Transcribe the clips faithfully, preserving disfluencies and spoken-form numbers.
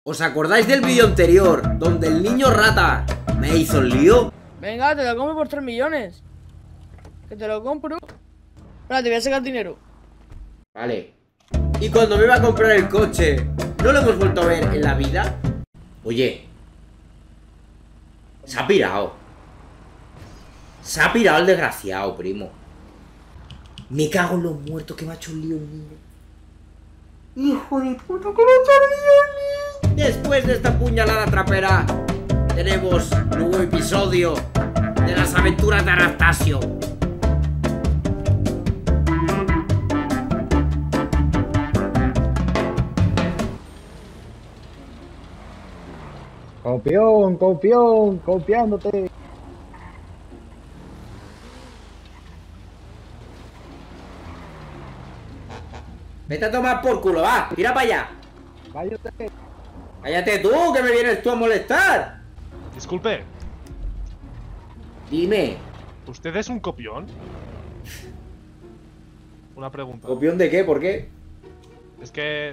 ¿Os acordáis del vídeo anterior, donde el niño rata me hizo el lío? Venga, te lo compro por tres millones. Que te lo compro. Espera, te voy a sacar dinero. Vale. Y cuando me iba a comprar el coche, ¿no lo hemos vuelto a ver en la vida? Oye, se ha pirado. Se ha pirado el desgraciado, primo. Me cago en los muertos, que me ha hecho un lío el niño. Hijo de puta, que me ha hecho un lío el niño. Después de esta puñalada trapera, tenemos un nuevo episodio de las aventuras de Anastasio. Copión, copión, copiándote. Vete a tomar por culo, va, tira para allá. Váyate. Cállate tú, que me vienes tú a molestar. Disculpe, Dime, ¿usted es un copión? Una pregunta. ¿copión de qué? ¿Por qué? Es que...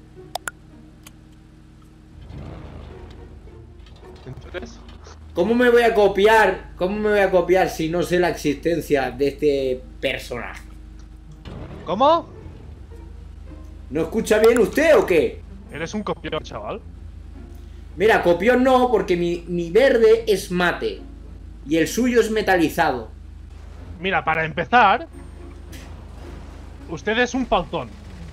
¿Entonces? ¿Cómo me voy a copiar? ¿Cómo me voy a copiar si no sé la existencia de este personaje? ¿Cómo? ¿No escucha bien usted o qué? ¿Eres un copión, chaval? Mira, copión no, porque mi, mi verde es mate y el suyo es metalizado. Mira, para empezar... Usted es un faltón.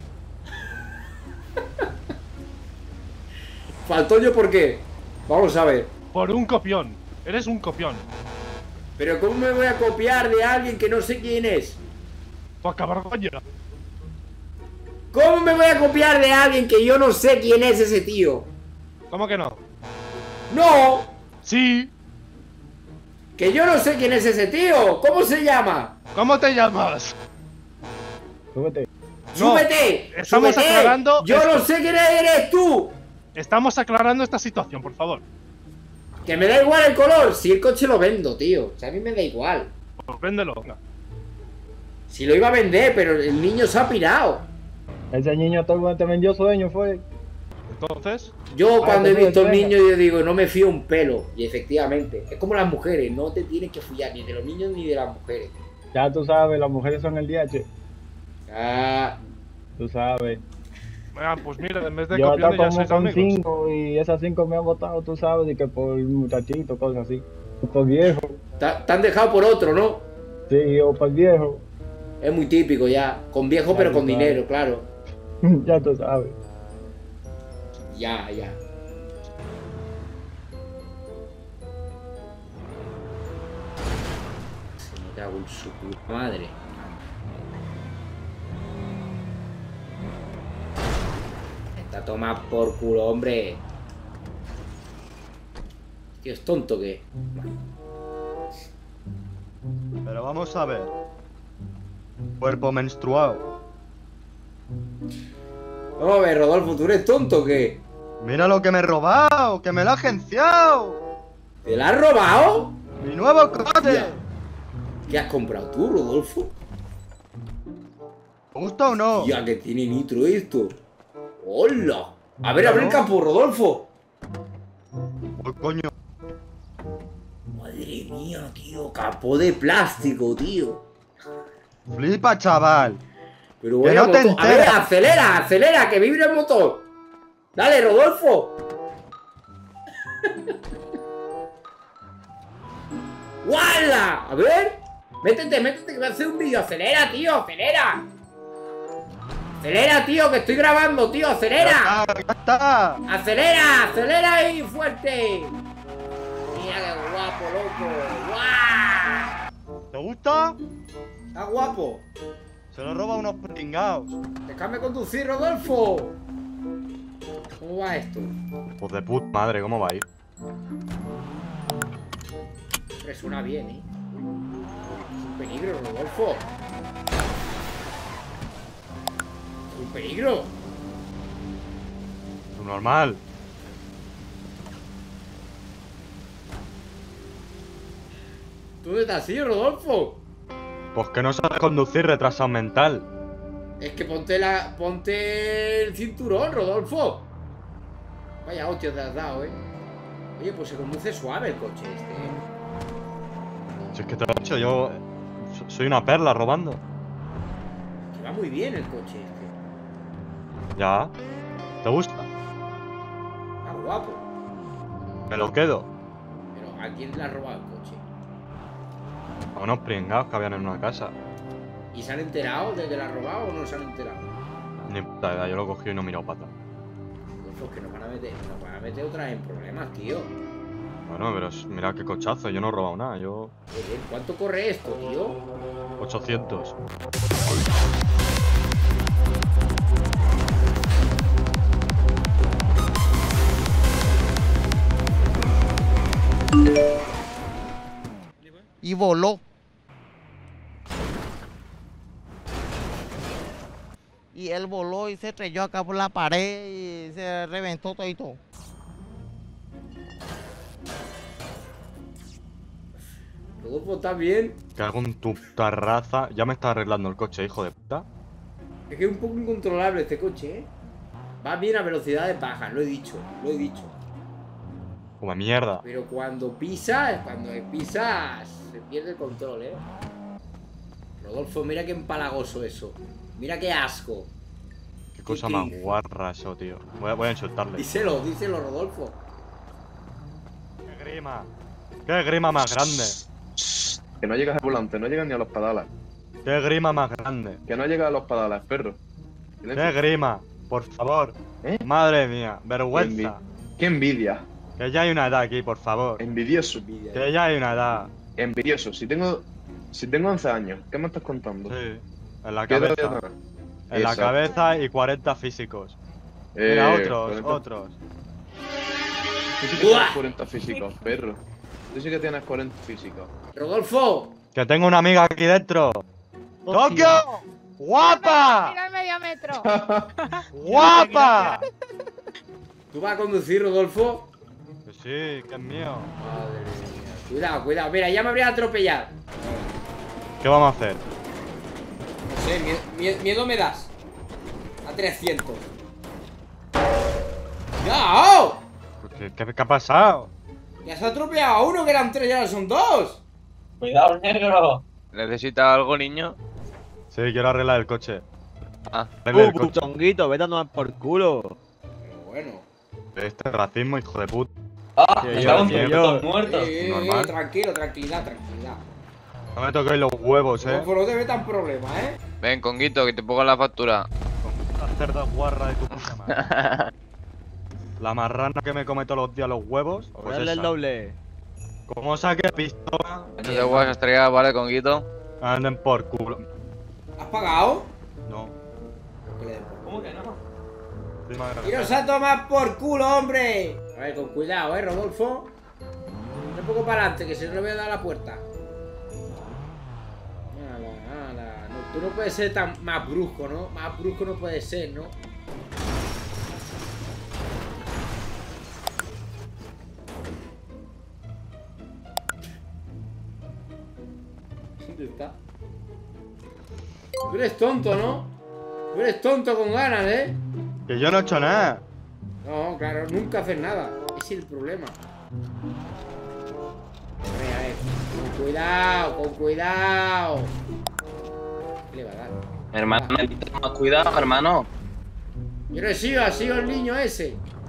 ¿Faltó yo por qué? Vamos a ver. Por un copión. Eres un copión. Pero ¿cómo me voy a copiar de alguien que no sé quién es? Poca vergüenza. ¿Cómo me voy a copiar de alguien que yo no sé quién es ese tío? ¿Cómo que no? ¡No! Sí. ¡Que yo no sé quién es ese tío! ¿Cómo se llama? ¿Cómo te llamas? Súbete. No, ¡Súbete! estamos ¡Súbete! aclarando ¡Yo esto. no sé quién eres tú! Estamos aclarando esta situación, por favor. Que me da igual el color, si el coche lo vendo, tío. O sea, a mí me da igual. Pues véndelo. Venga. Si lo iba a vender, pero el niño se ha pirado. Ese niño todo te vendió sueño, fue. Entonces... Yo Ah, cuando he pues, visto a un venga. niño, yo digo, no me fío un pelo. Y efectivamente, es como las mujeres, no te tienes que fiar ni de los niños ni de las mujeres. Ya tú sabes, las mujeres son el D H. Ah, Tú sabes. Venga, pues mira, en vez de Yo copión hasta ya como sois con amigos. cinco y esas cinco me han votado, tú sabes, y que por muchachito, cosas así. O por viejo. te te han dejado por otro, ¿no? Sí, o por viejo. Es muy típico ya. Con viejo, Ya pero tú con sabes. dinero, claro. Ya tú sabes. Ya, ya. Se me cago en su puta madre. Está tomado por culo, hombre. Tío, es tonto que. Pero vamos a ver. Cuerpo menstruado. Vamos a ver, Rodolfo, ¿tú eres tonto que? Mira lo que me he robado, que me lo ha agenciado. ¿Te la has robado? Mi nuevo coche. Ya. ¿Qué has comprado tú, Rodolfo? ¿Te gusta o no? Ya que tiene nitro esto. ¡Hola! A ver, abre el campo, Rodolfo. Pues coño. Madre mía, tío, capó de plástico, tío. Flipa, chaval. Pero Que bueno, no te motor. A ver, enteras. acelera, acelera, que vibre el motor. Dale, Rodolfo. ¡Guala! A ver. Métete, métete, que voy a hacer un vídeo. Acelera, tío, acelera. Acelera, tío, que estoy grabando, tío, acelera. Ya está, ya está. Acelera, acelera ahí, fuerte. Mira qué guapo, loco. ¡Guau! ¿Te gusta? Está guapo. Se lo roba unos pringados. Déjame conducir, Rodolfo. ¿Cómo va esto? Pues de puta madre, ¿cómo va a ir? Resuena bien, ¿eh? Es un peligro, Rodolfo. Es un peligro. Lo normal. ¿Dónde estás así, Rodolfo? Pues que no sabes conducir, retrasado mental. Es que ponte la. Ponte el cinturón, Rodolfo. Vaya hostia te has dado, eh. Oye, pues se conduce suave el coche este, eh. Si es que te lo he dicho, yo so- soy una perla robando. Que va muy bien el coche este. Ya. ¿Te gusta? Ah, guapo. Me lo quedo. Pero ¿a quién le ha robado el coche? A unos pringados que habían en una casa. ¿Y se han enterado de que le ha robado o no se han enterado? Ni puta idea, yo lo cogí y no he mirado para atrás. Pues que nos van a meter, nos van a meter otra vez en problemas, tío. Bueno, pero es- mira qué cochazo, yo no he robado nada, yo... Joder, ¿cuánto corre esto, tío? ochocientos. Y voló. Y él voló y se estrelló acá por la pared y se reventó todo y todo. Rodolfo, ¿estás bien? Que hago en tu terraza. Ya me está arreglando el coche, hijo de puta. Es que es un poco incontrolable este coche, ¿eh? Va bien a velocidades bajas, lo he dicho, lo he dicho. Como mierda. Pero cuando pisas, cuando pisas, se pierde el control, ¿eh? Rodolfo, mira qué empalagoso eso. Mira qué asco. Qué cosa ¿Qué- más qué? guarra eso, tío. Voy a, voy a insultarle. Díselo, díselo, Rodolfo. ¡Qué grima! ¡Qué grima más grande! Que no llegas al volante, no llegas ni a los pedales. ¡Qué grima más grande! Que no llegas a los pedales, perro. ¡Qué grima! Por favor. ¿Eh? Madre mía, vergüenza. ¡Qué envidia! Que ya hay una edad aquí, por favor. Envidioso. Que ya hay una edad. Envidioso. Si tengo, si tengo once años, ¿qué me estás contando? Sí. En la ¿Qué edad cabeza. tienes? En la Exacto. cabeza y cuarenta físicos. Eh, Mira, otros, cuarenta otros. Tú sí que tienes cuarenta físicos, perro. Tú sí que tienes cuarenta físicos. Rodolfo, Que tengo una amiga aquí dentro. ¡Tokio! ¡Guapa! Mira el medio metro. ¡Guapa! ¿tú vas a conducir, Rodolfo? Que sí, que es mío. Madre mía. Cuidado, cuidado. Mira, ya me habría atropellado. ¿Qué vamos a hacer? No sé, mie- mie- miedo me das. A trescientos. ¡Cuidado! ¿Qué, qué, qué ha pasado? Ya se ha atropellado a uno, que eran tres y ahora son dos. Cuidado, negro. ¿Necesita algo, niño? Sí, quiero arreglar el coche. Ah. Arregla el Uh, coche. chonguito, vete a tomar por culo. Pero bueno. Este racismo, hijo de puta. Ah, Sí, me yo, cago en sí, todos yo. los muertos. Eh, eh, Normal. eh, tranquilo, tranquilidad, tranquilidad. No me toquéis los huevos, eh. Rodolfo, no te metas problemas, ¿eh? Ven, Conguito, que te pongo la factura. Con una cerda guarra de tu puta madre. La marrana que me come todos los días los huevos. Pues Dale el esa. doble. Como saque pistola, No te voy a estrellar, ¿vale, Conguito? anden por culo. ¿Has pagado? No. Que le den por culo. ¿Cómo que no? Encima de la ¡Iros a tomar por culo, hombre! A ver, con cuidado, ¿eh, Rodolfo? Un poco para adelante, que si no le voy a dar a la puerta. Nada, nada. No, tú no puedes ser tan más brusco, ¿no? Más brusco no puede ser, ¿no? ¿Dónde está? Tú eres tonto, ¿no? Tú eres tonto con ganas, ¿eh? Que yo no he hecho nada. No, claro, nunca haces nada. Ese es el problema. A ver, a ver. Con cuidado, con cuidado. ¿Qué le va a dar? Hermano, necesito más cuidado, hermano. Yo no he sido, ha sido el niño ese.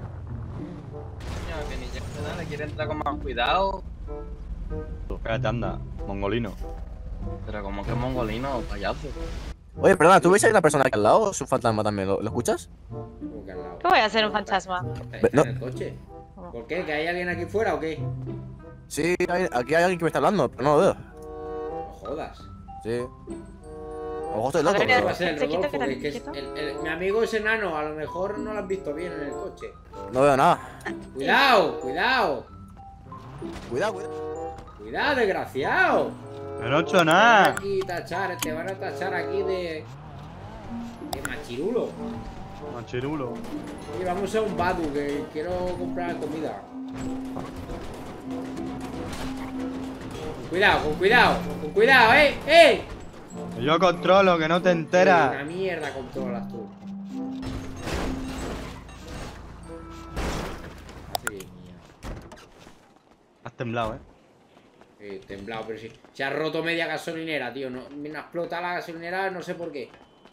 Que ni ya nada, quiere entrar con más cuidado. Espérate, anda, mongolino. Pero como que mongolino, payaso. Oye, perdona, ¿tú ves a una persona aquí al lado? ¿Es un fantasma también? ¿Lo, lo escuchas? Como que al lado. ¿Cómo voy a ser un fantasma? ¿Está No. en el coche? ¿Por qué? ¿Que hay alguien aquí fuera o qué? Sí, hay- aquí hay alguien que me está hablando, pero no lo veo. No jodas. Sí. A lo mejor estoy A loco, ver, ¿Qué pero va a ser el Se quita, Rodolfo? quita, Que- que es quita. el- el- mi amigo es enano, a lo mejor no lo has visto bien en el coche. no veo nada. Cuidado, cuidado. Cuidado, cuidado. Cuidado, desgraciado. Pero no he hecho Te van nada. aquí tachar, te van a tachar aquí de. de machirulo. Machirulo. Oye, vamos a un Badu que quiero comprar comida. Cuidado, con cuidado, con cuidado, eh, eh. Yo controlo, que no te Una enteras. mierda controlas tú. temblado, eh. Eh, temblado, pero sí. Se ha roto media gasolinera, tío. No, me ha explotado la gasolinera, no sé por qué.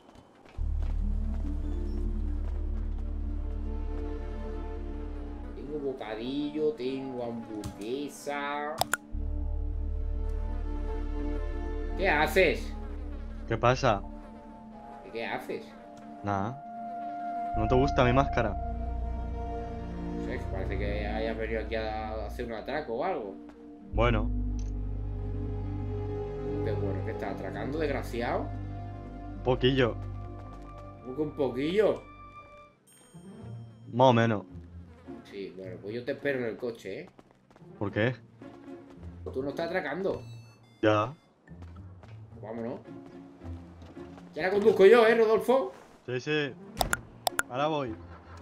Tengo bocadillo, tengo hamburguesa. ¿Qué haces? ¿Qué pasa? ¿Qué haces? Nada. ¿No te gusta mi máscara? No sé, parece que hayas venido aquí a hacer un atraco o algo. Bueno. Qué bueno, que estás atracando, desgraciado. Un poquillo. ¿Cómo que un poquillo? Más o menos. Sí, bueno, pues yo te espero en el coche, ¿eh? ¿Por qué? Tú no estás atracando. Ya. Pues vámonos. Ya la conduzco yo, ¿eh, Rodolfo? Sí, sí. Ahora voy.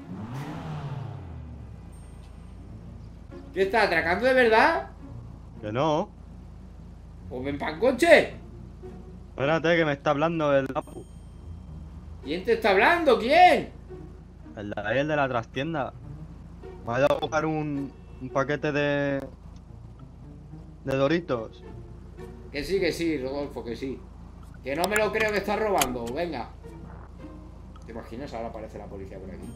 ¿Qué estás atracando de verdad? Que no. Pues ven para el coche. Espérate que me está hablando el Apu. ¿Quién te está hablando? ¿Quién? El de ahí, el de la trastienda. Me ha ido a buscar un, un paquete de... de Doritos. Que sí, que sí, Rodolfo, que sí. Que no me lo creo que estás robando. Venga. ¿Te imaginas? Ahora aparece la policía por aquí.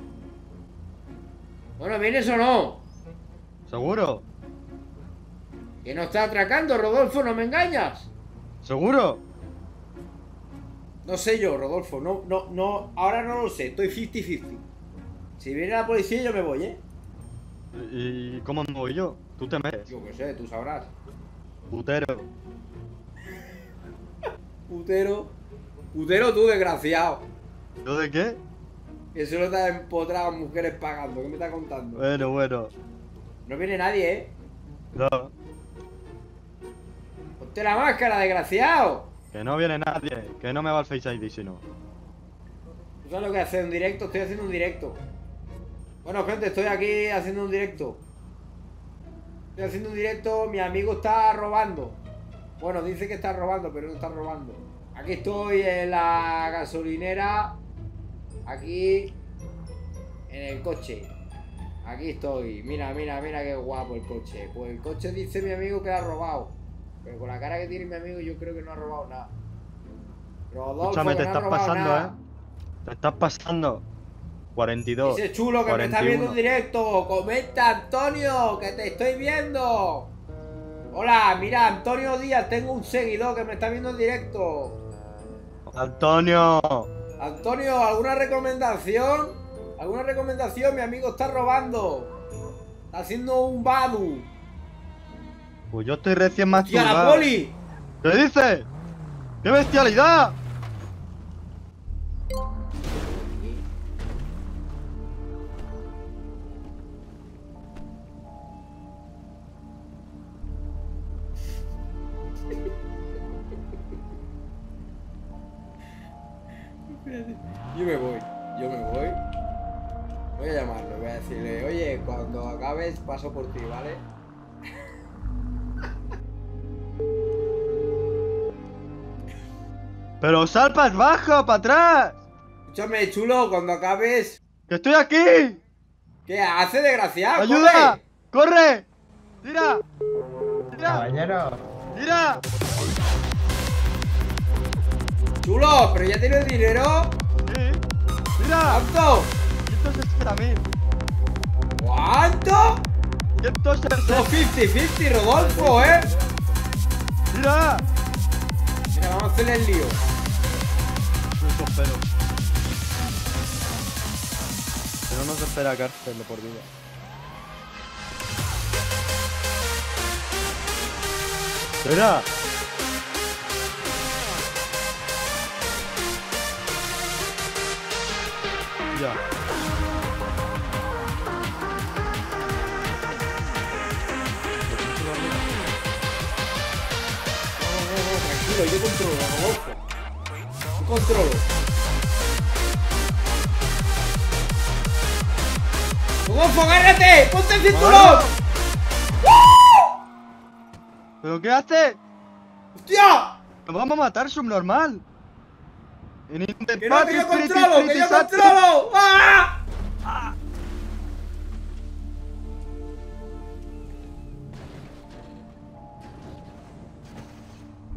Bueno, ¿vienes o no? ¿Seguro? Que no estás atracando, Rodolfo, no me engañas. ¿Seguro? No sé yo, Rodolfo, no, no, no, ahora no lo sé, estoy cincuenta cincuenta. Si viene la policía yo me voy, ¿eh? ¿Y cómo me voy yo? ¿Tú te metes? Yo qué sé, tú sabrás. Putero. Putero. Putero tú, desgraciado. ¿Yo de qué? Que solo te has empotrado a mujeres pagando, ¿qué me estás contando? Bueno, bueno. No viene nadie, ¿eh? No. Ponte la máscara, desgraciado. Que no viene nadie. Que no me va el Face I D si no. ¿Tú sabes lo que hacer un directo? Estoy haciendo un directo. Bueno, gente, estoy aquí haciendo un directo. Estoy haciendo un directo, mi amigo está robando. Bueno, dice que está robando, pero no está robando. Aquí estoy en la gasolinera. Aquí en el coche. Aquí estoy. Mira, mira, mira qué guapo el coche. Pues el coche dice mi amigo que lo ha robado. Pero con la cara que tiene mi amigo yo creo que no ha robado nada. Rodolfo, Escúchame, te no ha estás robado pasando, nada. eh. Te estás pasando. cuarenta y dos. Ese chulo que cuarenta y me está viendo uno. en directo. Comenta, Antonio, que te estoy viendo. Hola, mira, Antonio Díaz, tengo un seguidor que me está viendo en directo. Antonio. Antonio, ¿alguna recomendación? ¿Alguna recomendación? Mi amigo está robando. Está haciendo un badu. Pues yo estoy recién ¡Tía, masturbado. la poli! ¿Qué dices? ¡Qué bestialidad! Yo me voy, yo me voy. Voy a llamarlo, voy a decirle, oye, cuando acabes paso por ti, ¿vale? ¡Pero sal para abajo, para atrás! Escúchame, chulo, cuando acabes... ¡Que estoy aquí! ¿Qué hace, desgraciado? ¡Ayuda! ¡Corre! ¡Tira! ¡Tira! Caballero. ¡Tira! Chulo, pero ya tienes dinero. ¡Sí! ¡Tira! ¿Cuánto? ciento sesenta mil. ¿Cuánto? ciento sesenta. No, cincuenta cincuenta, Rodolfo, ¿eh? ¡Tira! Mira, vamos a hacerle el lío. Eso espero. Pero no se espera cárcel de por vida. ¡Espera! Ya. Tranquilo, yo controlo, Rodolfo. Yo controlo. Rodolfo, agárrate. Ponte el cinturón. ¿Pero qué hace? ¡Hostia! ¡Nos vamos a matar, subnormal! En ¡Que no, que yo controlo! ¡Que yo controlo! ¡Ah!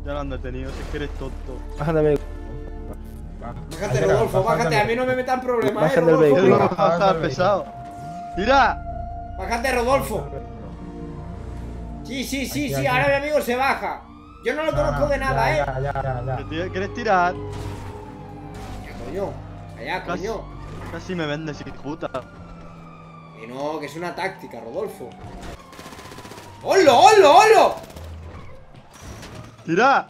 Ya lo han detenido, si es que eres tonto. Bájate del vehículo. Bájate, Rodolfo, bájate. A mí no me metan problemas, eh, Bájate del Rodolfo. Yo no vehículo. me vas a bajar, pesado. ¡Tira! Bájate, Rodolfo. Sí, sí, sí, sí, ahora mi amigo se baja. Yo no lo conozco de nada, eh. Ya, ya, ya, ya. ¿Que ti- ¿Quieres tirar? Ya, coño. Allá, Casi, coño. casi me vendes, hijo puta. Que no, que es una táctica, Rodolfo. ¡Holo, holo, holo! ¡Tira!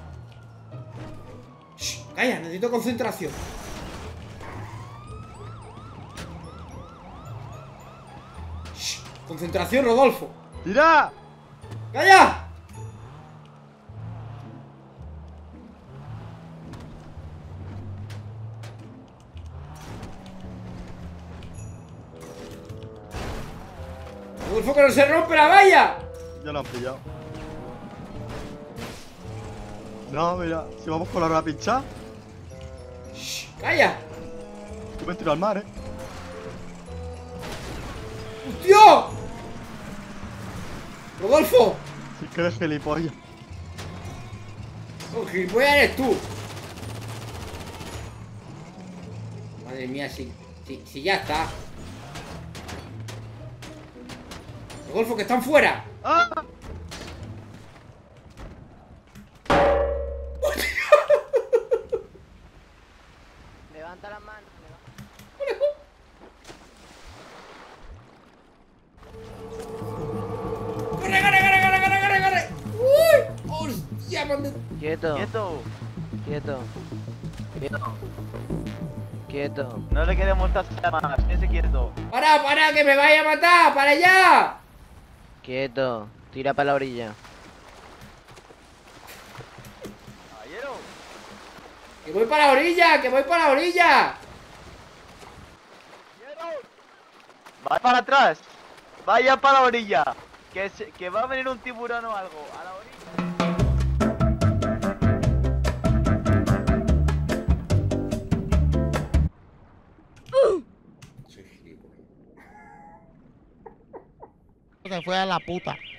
Shh, calla, necesito concentración. Shh, concentración, Rodolfo. ¡Tira! ¡Calla! Rodolfo, que no se rompe la valla. Ya lo han pillado. No, mira, si vamos con la rueda pinchada, Shh, calla. yo me tiro al mar, eh. ¡Hostia! Rodolfo. Si es que eres gilipollas. Oh, gilipollas eres tú. Madre mía, si, si, si ya está. Rodolfo, que están fuera. ¡Ah! Levanta las manos. ¡Corre, corre, corre, corre, corre, corre, corre! ¡Uy! ¡Hostia, mande! Quieto. Quieto. Quieto. Quieto. Quieto. No le queremos estar más. Ese quieto. ¡Para, para, que me vaya a matar! ¡Para allá! Quieto. Tira para la orilla. Caballero. ¡Que voy para la orilla! ¡Que voy para la orilla! Vaya para atrás. Vaya para la orilla. Que, se- que va a venir un tiburón o algo. A la orilla. Soy gilipollas. Se fue a la puta.